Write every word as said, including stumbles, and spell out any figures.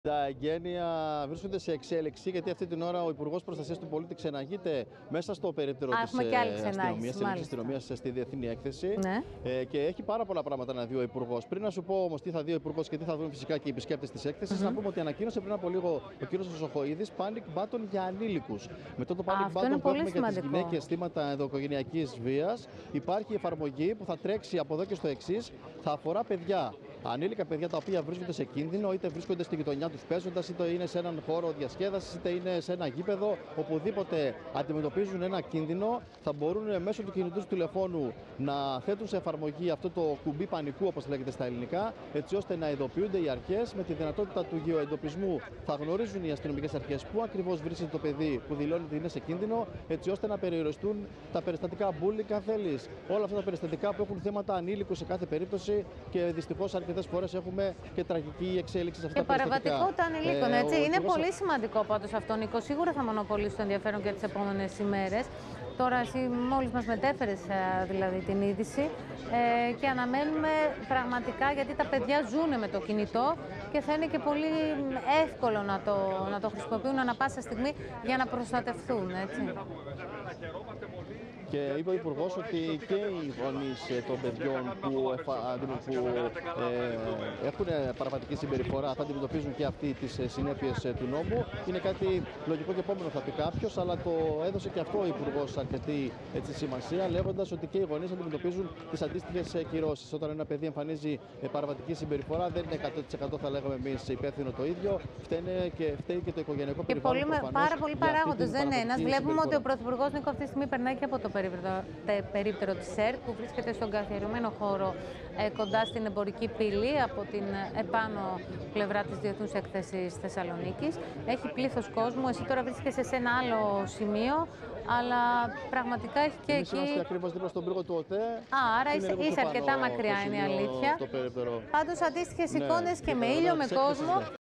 Τα εγγένεια βρίσκονται σε εξέλιξη, γιατί αυτή την ώρα ο Υπουργός Προστασίας του Πολίτη ξεναγείται μέσα στο περίπτερο της αστυνομίας, της αστυνομίας στη Διεθνή Έκθεση. Ναι. Ε, και έχει πάρα πολλά πράγματα να δει ο Υπουργός. Πριν να σου πω όμως τι θα δει ο Υπουργός και τι θα δουν φυσικά και οι επισκέπτες της έκθεσης, mm-hmm. να πούμε ότι ανακοίνωσε πριν από λίγο ο κ. Ζοχοίδης panic button για ανήλικους. Μετά το panic button που έχουμε για τις γυναίκες θύματα ενδοοικογενειακής βίας, υπάρχει εφαρμογή που θα τρέξει από εδώ και στο εξής, θα αφορά παιδιά. Ανήλικα παιδιά τα οποία βρίσκονται σε κίνδυνο, είτε βρίσκονται στη γειτονιά τους παίζοντας, είτε είναι σε έναν χώρο διασκέδασης, είτε είναι σε ένα γήπεδο, οπουδήποτε αντιμετωπίζουν ένα κίνδυνο, θα μπορούν μέσω του κινητού του τηλεφώνου να θέτουν σε εφαρμογή αυτό το κουμπί πανικού, όπως λέγεται στα ελληνικά, έτσι ώστε να ειδοποιούνται οι αρχές. Με τη δυνατότητα του γεωεντοπισμού θα γνωρίζουν οι αστυνομικές αρχές πού ακριβώς βρίσκεται το παιδί που δηλώνει ότι είναι σε κίνδυνο, έτσι ώστε να περιοριστούν τα περιστατικά bullying, αν θέλεις. Όλα αυτά τα περιστατικά που έχουν θέματα ανήλικους σε κάθε περίπτωση και δυστυχώς αρκετές φορές έχουμε και τραγική εξέλιξη σε αυτά τα περιστατικά. Και παραβατικότητα ανηλίκων, έτσι. Ε, είναι πολύ θα... σημαντικό πάντως αυτό, Νίκο. Σίγουρα θα μονοπολίσει το ενδιαφέρον και τις επόμενες ημέρες. Τώρα, εσύ μόλις μας μετέφερες δηλαδή την είδηση ε, και αναμένουμε πραγματικά, γιατί τα παιδιά ζουν με το κινητό και θα είναι και πολύ εύκολο να το, να το χρησιμοποιούν ανα πάσα στιγμή για να προστατευτούν, έτσι. Και είπε ο Υπουργός ότι και οι γονείς των παιδιών που, εφα... που ε, έχουν παραβατική συμπεριφορά θα αντιμετωπίζουν και αυτοί τις συνέπειες του νόμου. Είναι κάτι λογικό και επόμενο, θα πει κάποιος, αλλά το έδωσε και αυτό ο Υπουργός αρκετή έτσι, σημασία, λέγοντας ότι και οι γονείς αντιμετωπίζουν τις αντίστοιχες κυρώσεις. Όταν ένα παιδί εμφανίζει παραβατική συμπεριφορά, δεν είναι εκατό τοις εκατό θα λέγαμε εμείς υπεύθυνο το ίδιο, φταίνε και, φταίει και το οικογενειακό και περιβάλλον. Και πάρα πολλοί παράγοντες, δεν είναι ένας. Βλέπουμε ότι ο Πρωθυπουργός, Νίκο, αυτή τη στιγμή περνάει και από το περίπτερο της ΕΡΤ, που βρίσκεται στον καθιερωμένο χώρο ε, κοντά στην εμπορική πύλη από την επάνω πλευρά της Διεθνούς Έκθεσης Θεσσαλονίκης. Έχει πλήθος κόσμου. Εσύ τώρα βρίσκεσαι σε ένα άλλο σημείο, αλλά πραγματικά έχει και Εμείς εκεί. Είμαστε ακριβώς δίπλα στον πύργο του ΟΤΕ. Α, άρα είσαι, είσαι αρκετά μακριά, είναι η αλήθεια. Πάντως αντίστοιχες ναι, εικόνες και με ήλιο, με κόσμο.